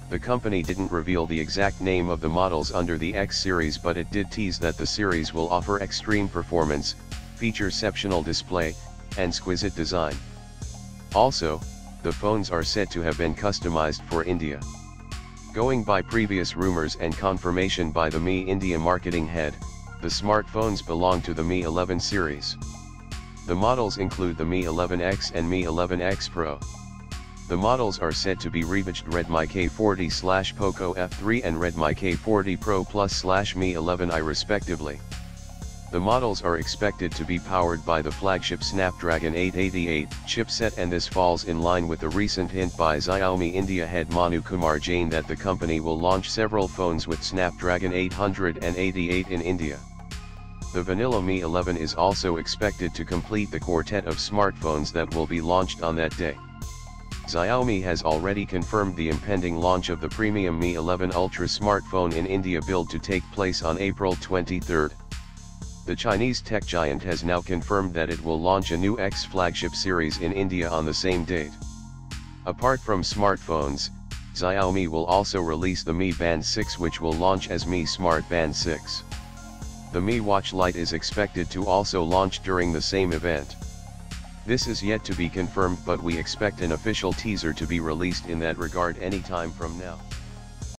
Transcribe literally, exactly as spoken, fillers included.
The company didn't reveal the exact name of the models under the X series, but it did tease that the series will offer extreme performance, feature-exceptional display, and exquisite design. Also, the phones are said to have been customized for India. Going by previous rumors and confirmation by the Mi India marketing head, the smartphones belong to the Mi eleven series. The models include the Mi eleven X and Mi eleven X Pro. The models are said to be revamped Redmi K forty slash Poco F three and Redmi K forty Pro Plus slash Mi eleven i respectively. The models are expected to be powered by the flagship Snapdragon eight eighty-eight chipset, and this falls in line with the recent hint by Xiaomi India head Manu Kumar Jain that the company will launch several phones with Snapdragon eight eighty-eight in India. The vanilla Mi eleven is also expected to complete the quartet of smartphones that will be launched on that day. Xiaomi has already confirmed the impending launch of the premium Mi eleven Ultra smartphone in India, billed to take place on April twenty-third. The Chinese tech giant has now confirmed that it will launch a new X flagship series in India on the same date. Apart from smartphones, Xiaomi will also release the Mi Band six, which will launch as Mi Smart Band six. The Mi Watch Lite is expected to also launch during the same event. This is yet to be confirmed, but we expect an official teaser to be released in that regard anytime from now.